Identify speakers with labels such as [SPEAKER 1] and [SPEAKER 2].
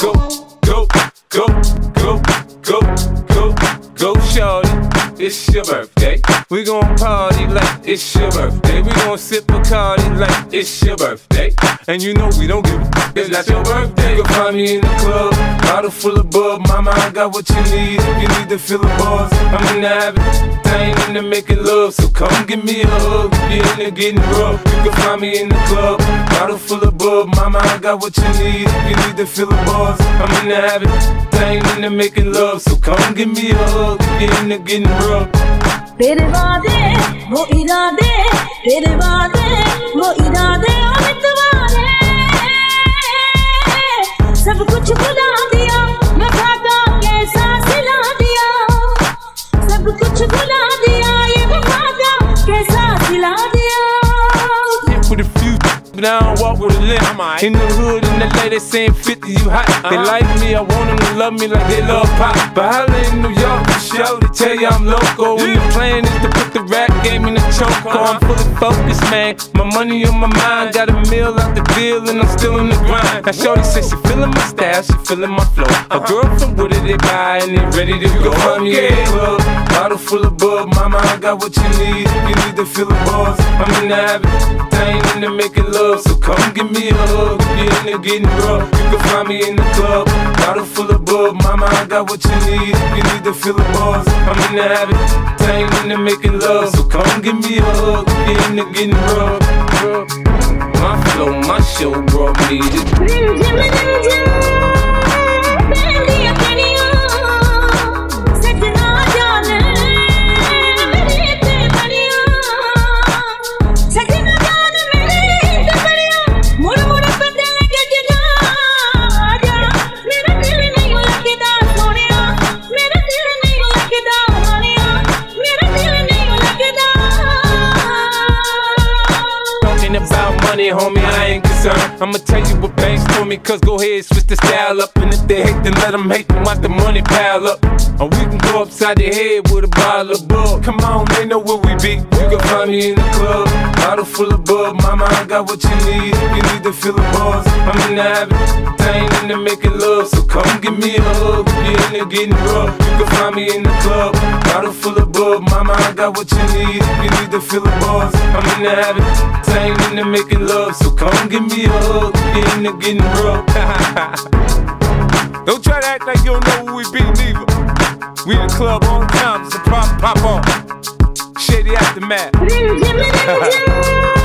[SPEAKER 1] Go, go, go, go, go, go, go, shorty. It's your birthday. We gon' party like it's your birthday. We gon' sip Bacardi like it's your birthday. And you know we don't give a f***, it's not your birthday. You can find me in the club, bottle full of bub. Mama, I got what you need if you need to fill the bars. I'm in the habit, I ain't into making love. So come give me a hug if you're into getting rough. You can find me in the club, bottle full of bub. Mama, I got what you need if you need to fill the bars. I'm in the habit, I ain't into making love. So come give me a hug if you're into getting rough.
[SPEAKER 2] तेरे वादे वो इरादे, तेरे वादे वो इरादे अमितवारे, सब कुछ भुला दिया, मैं भागा कैसा सिला दिया, सब कुछ भुला दिया, ये मैं भागा कैसा सिला दिया.
[SPEAKER 1] With a few, but I don't walk with a limp. In the hood, in the LA, they saying 50, you hot. They like me, I want them to love me like they love pop. But holla in New York, for sure, they tell you I'm loco. And the plan is to put the rap game in the choke. I'm fully focused, man. My money on my mind, got a meal out the deal, and I'm still in the grind. Now shorty says she feeling my style, she feeling my flow. A girl from Wooded, they buy, and they ready to go. Find me in the club, bottle full of bub. Mama, I got what you need, you need to fill the bars. I'm in the habit, I ain't into making love, so come give me a hug if you're into getting rough. You can find me in the club, bottle full of bub. Mama, I got what you need, you need to fill the bars. I'm in the habit, I ain't into making love, so come give me a hug if you're into getting rough. My flow, my show brought me to about money, homie, I ain't concerned. I'ma tell you what banks told me, cause go ahead, switch the style up. And if they hate, then let them hate, then watch the money pile up. Or we can go upside their head with a bottle of bug. Come on, they know where we be. You can find me in the club, bottle full of bub. Mama, I got what you need, you need to fill the bars. I'm in the habit, I ain't into making love, so come give me a hug if you're into getting rough. You can find me in the club, bottle full of bub. Mama, I got what you need, you need to fill the bars. I'm in the habit, I ain't into making love, so come give me a hug if you're into getting rough. Don't try to act like you don't know who we be, neither. We in the club on time, it's a pop on. Shady Aftermath.